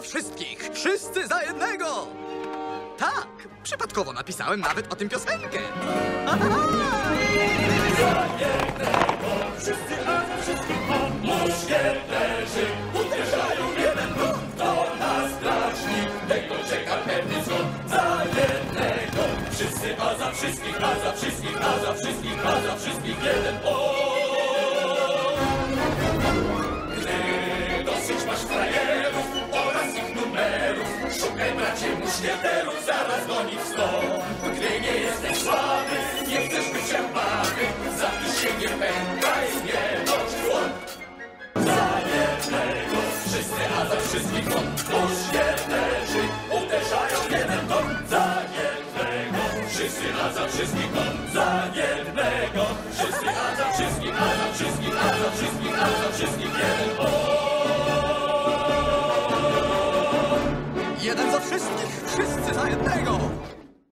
wszystkich, wszyscy za jednego! Tak, przypadkowo napisałem nawet o tym piosenkę. Za jednego, wszyscy, a za wszystkich muszkieterzy uderzają jeden punkt. To nas drażni, tego czeka pewny zgon. Za jednego, wszyscy, a za wszystkich, a za wszystkich, a za wszystkich, a za wszystkich jeden Gdy dosyć masz frajerów oraz ich numerów, szukaj bracie muszkieterów, zaraz do nich wstąp. Gdy nie jesteś słaby, nie chcesz być czerwany, zapisz się, nie pękaj, nie bądź chłop. Za jednego, wszyscy, a za wszystkich muszkieterzy uderzają jeden dom. Za jednego, wszyscy, a za wszystkich za jednego, wszyscy, a za wszystkich, a za wszystkich, a za wszystkich, a za wszystkich jeden Jeden za wszystkich, wszyscy za jednego!